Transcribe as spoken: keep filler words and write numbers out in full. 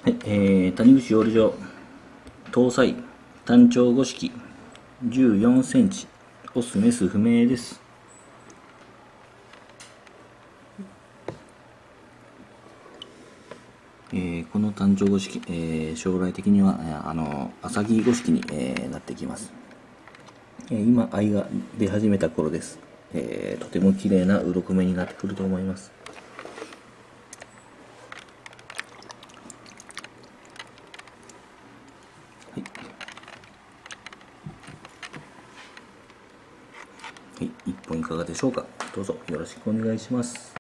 はい、えー、谷口養鯉場搭載単調五式じゅうよんセンチオスメス不明です。えー、この単調五式、えー、将来的にはあの浅木五式に、えー、なってきます。えー、今藍が出始めた頃です。えー、とても綺麗な鱗目になってくると思います。はい、はい、いっぽんいかがでしょうか。どうぞよろしくお願いします。